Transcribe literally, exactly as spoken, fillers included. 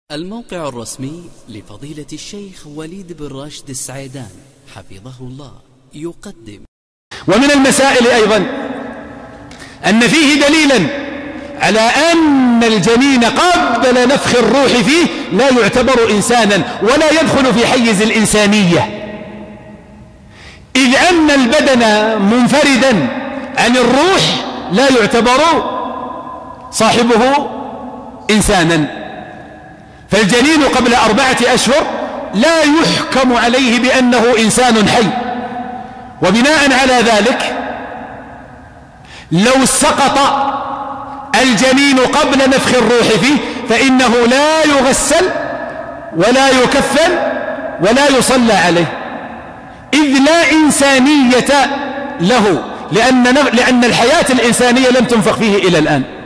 الموقع الرسمي لفضيلة الشيخ وليد بن راشد السعيدان حفظه الله يقدم. ومن المسائل أيضا أن فيه دليلا على أن الجنين قبل نفخ الروح فيه لا يعتبر إنسانا ولا يدخل في حيز الإنسانية، إذ أن البدن منفردا عن الروح لا يعتبر صاحبه إنسانا. فالجنين قبل أربعة أشهر لا يحكم عليه بأنه إنسان حي، وبناء على ذلك لو سقط الجنين قبل نفخ الروح فيه فإنه لا يغسل ولا يكفن ولا يصلى عليه، إذ لا إنسانية له، لأن, لأن الحياة الإنسانية لم تنفخ فيه إلى الآن.